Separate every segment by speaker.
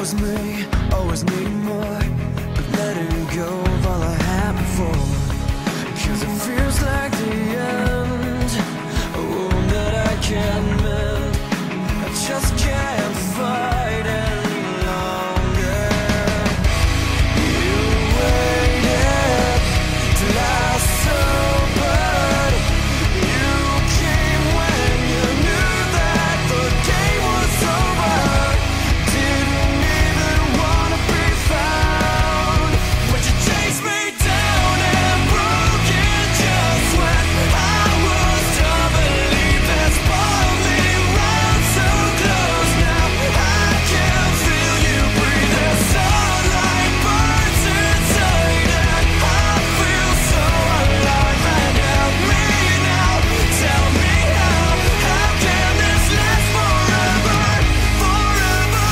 Speaker 1: was me, always needing more, but letting go of all I had before. 'Cause it feels like the end, a wound that I can't mend. I just can't fight any longer. You waited till I sobered. You came when you knew that the game was over. Didn't even wanna be found, but you chased me down and broke it just when I was done. Believe this brought me round so close. Now I can feel you breathe. The sunlight burns inside and I feel so alive. And help me now, tell me how can this last forever, forever?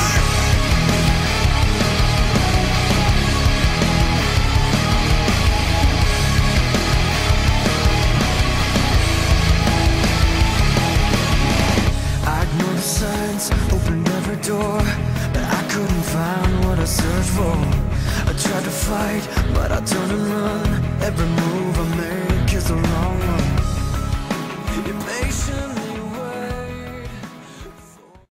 Speaker 1: I ignored the signs, opened every door, but I couldn't find what I searched for. I tried to fight, but I turned and